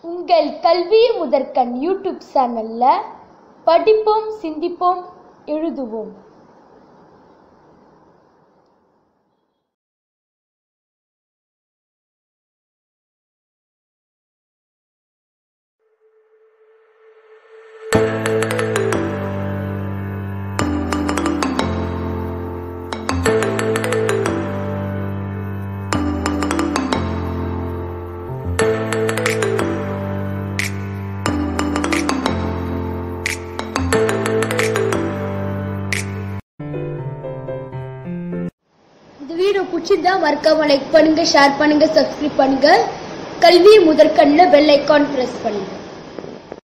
உங்கள் கல்வி முதற்கண் யூடியூப் சேனல்ல படிப்போம், சிந்திப்போம், எழுதுவோம். இந்த வீடியோ பிடிச்சிருந்தா மறக்காம லைக் பண்ணுங்க, ஷேர் பண்ணுங்க, சப்ஸ்கிரைப் பண்ணுங்க. கல்வி முதற்கண்ணில் பெல் ஐகான் பிரஸ் பண்ணுங்க.